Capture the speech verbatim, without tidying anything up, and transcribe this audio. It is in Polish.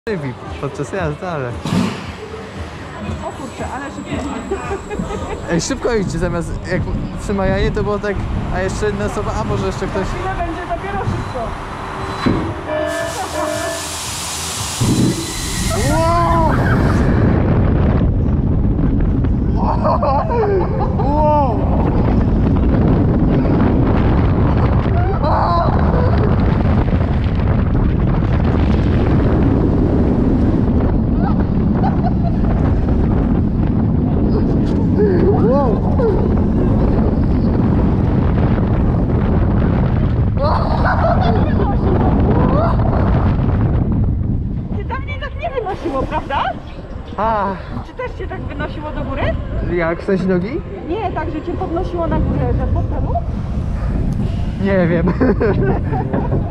Żywi podczas jazdy, ale... O kurczę, ale szybko. Ej, szybko idzie, zamiast jak przy Majanie to było tak, a jeszcze jedna osoba, a może jeszcze ktoś... Za chwilę będzie dopiero szybko. Wow! Wow! Cię dawniej tak nie wynosiło, prawda? A, Czy też cię tak wynosiło do góry? jak? W sensie nogi? Nie, tak, że cię podnosiło na górę, że fotelu? Nie wiem.